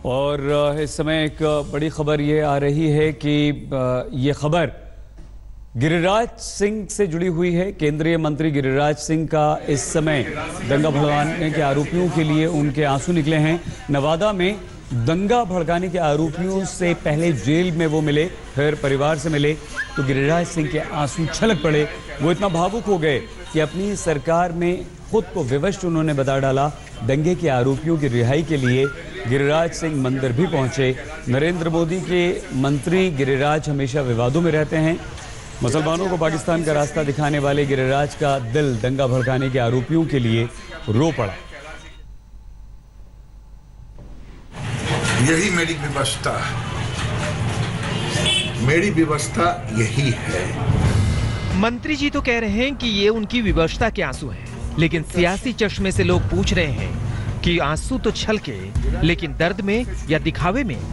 और इस समय एक बड़ी खबर ये आ रही है कि ये खबर गिरिराज सिंह से जुड़ी हुई है। केंद्रीय मंत्री गिरिराज सिंह का इस समय दंगा भड़काने के आरोपियों के लिए उनके आंसू निकले हैं। नवादा में दंगा भड़काने के आरोपियों से पहले जेल में वो मिले, फिर परिवार से मिले, तो गिरिराज सिंह के आंसू छलक पड़े। वो इतना भावुक हो गए कि अपनी सरकार में खुद को विवश उन्होंने बता डाला। दंगे के आरोपियों की रिहाई के लिए गिरिराज सिंह मंदिर भी पहुंचे। नरेंद्र मोदी के मंत्री गिरिराज हमेशा विवादों में रहते हैं। मुसलमानों को पाकिस्तान का रास्ता दिखाने वाले गिरिराज का दिल दंगा भड़काने के आरोपियों के लिए रो पड़ा। यही मेरी व्यवस्था है, मेरी व्यवस्था यही है। मंत्री जी तो कह रहे हैं कि ये उनकी विवशता के आंसू हैं, लेकिन सियासी चश्मे से लोग पूछ रहे हैं कि आंसू तो छलके, लेकिन दर्द में या दिखावे में।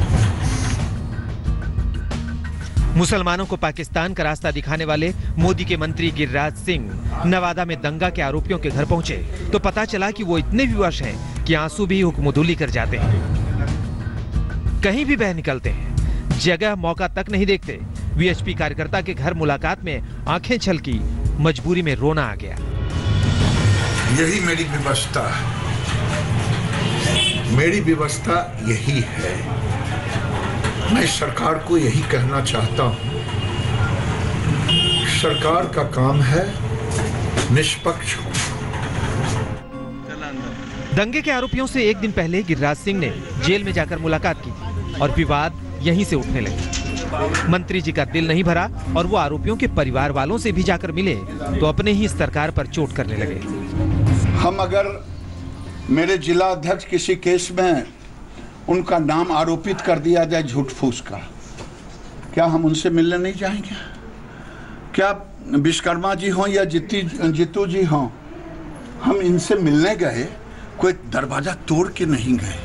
मुसलमानों को पाकिस्तान का रास्ता दिखाने वाले मोदी के मंत्री गिरिराज सिंह नवादा में दंगा के आरोपियों के घर पहुंचे तो पता चला कि वो इतने विवश हैं कि आंसू भी हुक्मदुली कर जाते हैं, कहीं भी बह निकलते हैं, जगह मौका तक नहीं देखते। वीएचपी कार्यकर्ता के घर मुलाकात में आंखें छलकी, मजबूरी में रोना आ गया। यही मेरी व्यवस्था है, मेरी व्यवस्था यही है। मैं सरकार को यही कहना चाहता हूं, सरकार का काम है निष्पक्ष हो। दंगे के आरोपियों से एक दिन पहले गिरिराज सिंह ने जेल में जाकर मुलाकात की और विवाद यहीं से उठने लगे। मंत्री जी का दिल नहीं भरा और वो आरोपियों के परिवार वालों से भी जाकर मिले तो अपने ही सरकार पर चोट करने लगे। हम अगर मेरे जिला अध्यक्ष किसी केस में उनका नाम आरोपित कर दिया जाए झूठ फूस का, क्या हम उनसे मिलने नहीं जाएंगे? क्या विश्वकर्मा जी हों या जीतू जी हों, हम इनसे मिलने गए, कोई दरवाजा तोड़ के नहीं गए।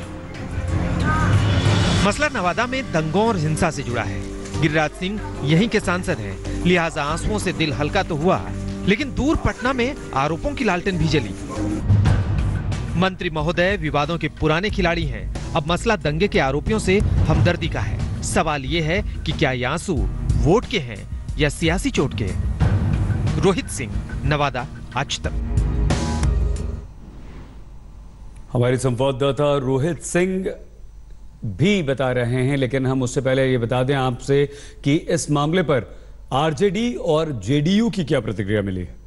मसला नवादा में दंगों और हिंसा से जुड़ा है। गिरिराज सिंह यहीं के सांसद हैं, लिहाजा आंसुओं से दिल हल्का तो हुआ, लेकिन दूर पटना में आरोपों की लालटेन भी जली। मंत्री महोदय विवादों के पुराने खिलाड़ी हैं। अब मसला दंगे के आरोपियों से हमदर्दी का है। सवाल ये है कि क्या ये आंसू वोट के हैं या सियासी चोट के? रोहित सिंह, नवादा, आज तक। हमारे संवाददाता रोहित सिंह भी बता रहे हैं, लेकिन हम उससे पहले ये बता दें आपसे कि इस मामले पर आरजेडी और जेडीयू की क्या प्रतिक्रिया मिली है।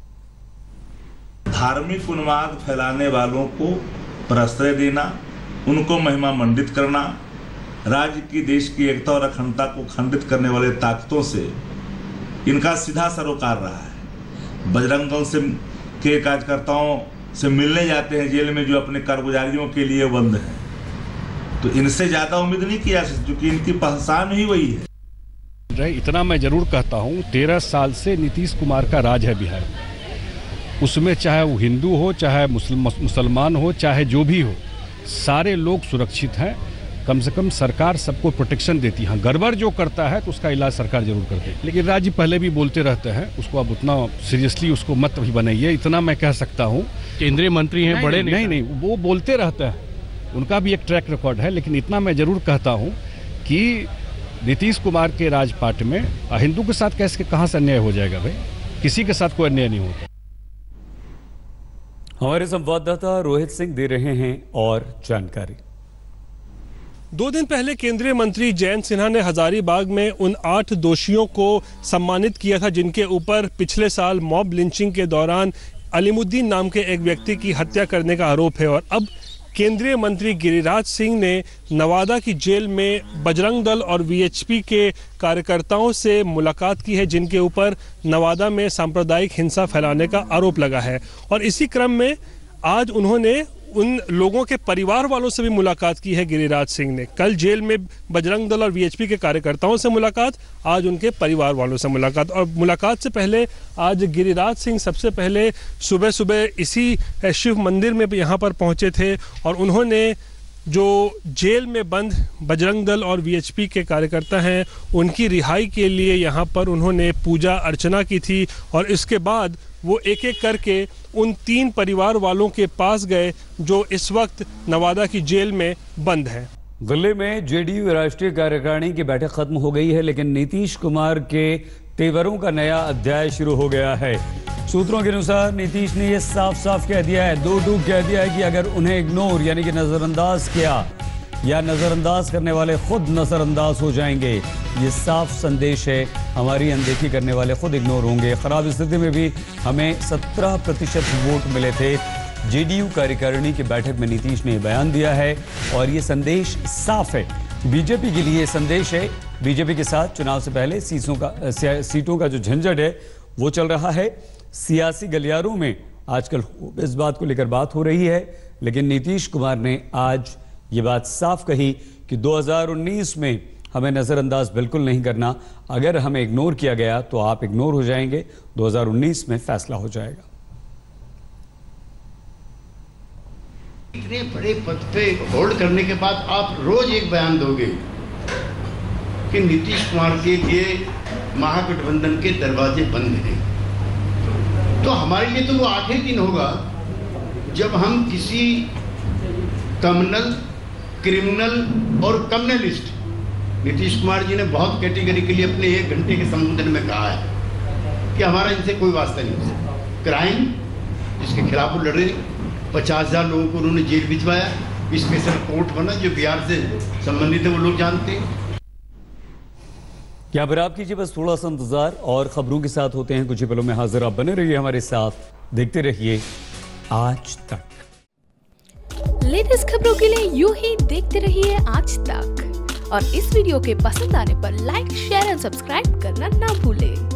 धार्मिक उन्माद फैलाने वालों को प्रश्रय देना, उनको महिमा मंडित करना, राज्य की देश की एकता और अखंडता को खंडित करने वाले ताकतों से इनका सीधा सरोकार रहा है। बजरंग दल से के कार्यकर्ताओं से मिलने जाते हैं जेल में जो अपने कारगुजारियों के लिए बंद हैं, तो इनसे ज्यादा उम्मीद नहीं किया, क्योंकि इनकी पहचान ही वही है। इतना मैं जरूर कहता हूँ, 13 साल से नीतीश कुमार का राज है बिहार। उसमें चाहे वो हिंदू हो, चाहे मुसलमान हो, चाहे जो भी हो, सारे लोग सुरक्षित हैं। कम से कम सरकार सबको प्रोटेक्शन देती है। गड़बड़ जो करता है तो उसका इलाज सरकार जरूर करती है, लेकिन राज्य पहले भी बोलते रहते हैं, उसको अब उतना सीरियसली उसको मत भी बनाइए। इतना मैं कह सकता हूँ, केंद्रीय मंत्री हैं, बड़े नहीं, वो बोलते रहते हैं, उनका भी एक ट्रैक रिकॉर्ड है। लेकिन इतना मैं जरूर कहता हूँ कि नीतीश कुमार के राजपाट में हिंदू के साथ कैसे कहाँ से अन्याय हो जाएगा? भाई, किसी के साथ कोई अन्याय नहीं होता। हमारे संवाददाता रोहित सिंह दे रहे हैं और जानकारी। 2 दिन पहले केंद्रीय मंत्री जयंत सिन्हा ने हजारीबाग में उन 8 दोषियों को सम्मानित किया था जिनके ऊपर पिछले साल मॉब लिंचिंग के दौरान अलीमुद्दीन नाम के एक व्यक्ति की हत्या करने का आरोप है। और अब केंद्रीय मंत्री गिरिराज सिंह ने नवादा की जेल में बजरंग दल और वीएचपी के कार्यकर्ताओं से मुलाकात की है जिनके ऊपर नवादा में सांप्रदायिक हिंसा फैलाने का आरोप लगा है। और इसी क्रम में आज उन्होंने उन लोगों के परिवार वालों से भी मुलाकात की है गिरिराज सिंह ने। कल जेल में बजरंग दल और वीएचपी के कार्यकर्ताओं से मुलाकात, आज उनके परिवार वालों से मुलाकात। और मुलाकात से पहले आज गिरिराज सिंह सबसे पहले सुबह सुबह इसी शिव मंदिर में यहाँ पर पहुँचे थे और उन्होंने जो जेल में बंद बजरंग दल और वीएचपी के कार्यकर्ता हैं, उनकी रिहाई के लिए यहाँ पर उन्होंने पूजा अर्चना की थी और इसके बाद वो एक एक करके उन 3 परिवार वालों के पास गए जो इस वक्त नवादा की जेल में बंद हैं। दिल्ली में जेडीयू राष्ट्रीय कार्यकारिणी की बैठक खत्म हो गई है, लेकिन नीतीश कुमार के तेवरों का नया अध्याय शुरू हो गया है। सूत्रों के अनुसार नीतीश ने यह साफ साफ कह दिया है, दो टूक कह दिया है कि अगर उन्हें इग्नोर यानी कि नजरअंदाज किया या नजरअंदाज करने वाले खुद नजरअंदाज हो जाएंगे। ये साफ संदेश है, हमारी अनदेखी करने वाले खुद इग्नोर होंगे। खराब स्थिति में भी हमें 17% वोट मिले थे। जेडीयू कार्यकारिणी की बैठक में नीतीश ने बयान दिया है और ये संदेश साफ है, बीजेपी के लिए संदेश है। बीजेपी के साथ चुनाव से पहले सीटों का जो झंझट है वो चल रहा है। सियासी गलियारों में आजकल इस बात को लेकर बात हो रही है, लेकिन नीतीश कुमार ने आज ये बात साफ कही कि 2019 में हमें नजरअंदाज बिल्कुल नहीं करना। अगर हमें इग्नोर किया गया तो आप इग्नोर हो जाएंगे। 2019 में फैसला हो जाएगा। इतने बड़े पद पे होल्ड करने के बाद आप रोज एक बयान दोगे कि नीतीश कुमार के लिए महागठबंधन के दरवाजे बंद हैं, तो हमारे लिए तो वो आखिरी दिन होगा जब हम किसी कम्युनल, क्रिमिनल और कम्युनलिस्ट, नीतीश कुमार जी ने बहुत कैटेगरी के लिए अपने 1 घंटे के संबोधन में कहा है कि हमारा इनसे कोई वास्ता नहीं। क्राइम जिसके खिलाफ वो लड़ रहे, 50,000 लोगों को उन्होंने जेल भिजवाया, स्पेशल कोर्ट बना जो बिहार से संबंधित है, वो लोग जानते हैं। यहाँ पर आप कीजिए बस थोड़ा सा इंतजार और खबरों के साथ होते हैं कुछ ही पलों में हाजिर। आप बने रहिए हमारे साथ, देखते रहिए आज तक। लेटेस्ट खबरों के लिए यूं ही देखते रहिए आज तक और इस वीडियो के पसंद आने पर लाइक, शेयर और सब्सक्राइब करना ना भूलें।